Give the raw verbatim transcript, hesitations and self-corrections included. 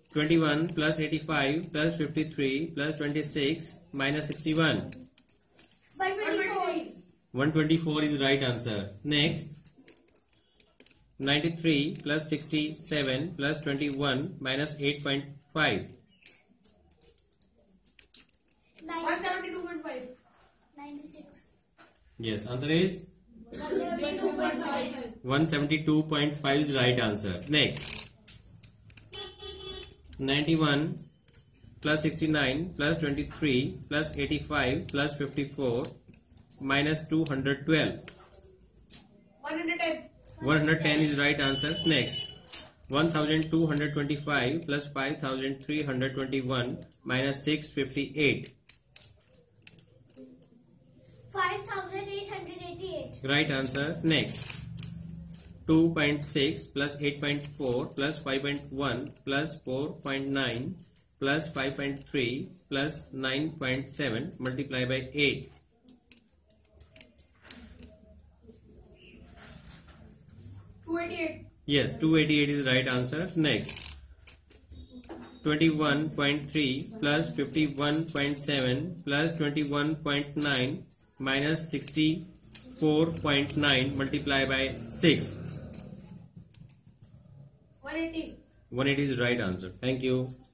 twenty-one plus eighty-five plus fifty-three plus twenty-six minus sixty-one. one twenty-four. one twenty-four is right answer. Next, ninety-three plus sixty-seven plus twenty-one minus eight point five. one seventy-two point five. ninety-six. Yes, answer is one seventy-two point five. one seventy-two point five is right answer. Next, ninety-one plus sixty-nine plus twenty-three plus eighty-five plus fifty-four minus two hundred twelve. one hundred ten. one hundred ten is right answer. Next, one thousand two hundred twenty-five plus five thousand three hundred twenty-one minus six hundred fifty-eight. five thousand eight hundred eighty-eight. Right answer. Next, two point six plus eight point four plus five point one plus four point nine plus five point three plus nine point seven multiply by eight. two eighty-eight. Yes, two eighty-eight is right answer. Next, twenty-one point three plus fifty-one point seven plus twenty-one point nine minus sixty-four point nine multiply by six. one eighty. one eighty is right answer. Thank you.